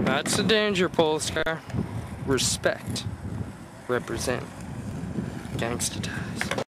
That's the danger, Polestar. Respect. Represent. Gangsta ties.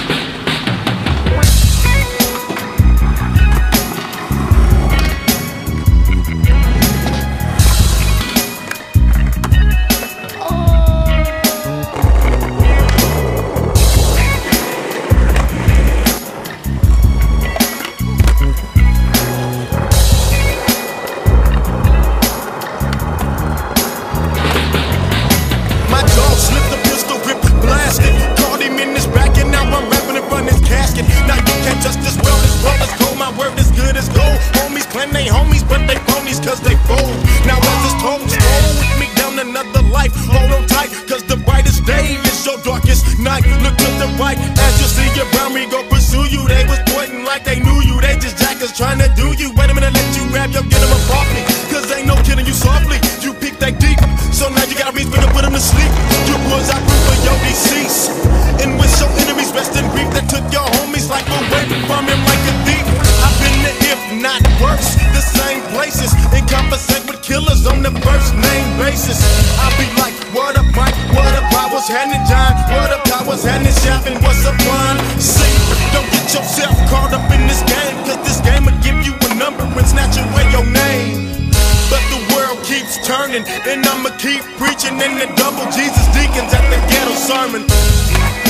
They homies, but they phonies cause they fold. Now as this told, stroll with me down another life. Hold on tight, cause the brightest day is your darkest night. Look to the right, as you see around me go pursue you. They was pointing like they knew you. They just jackers trying to do you. Wait a minute, let you grab your get them above me. Cause ain't no killing you softly. You peek that deep, so now you gotta reach for to put them to sleep. You boys I root for your deceased. And with your enemies rest in grief that took your homies like away from him like a thief. I've been the if not worse, the same places, and conversate with killers on the first name basis. I'll be like, what up Mike, what up I was handing John, what up I was handing Chef, and what's up Juan? See, don't get yourself caught up in this game, cause this game will give you a number and snatch away your name. But the world keeps turning, and I'ma keep preaching in the double Jesus deacons at the ghetto sermon.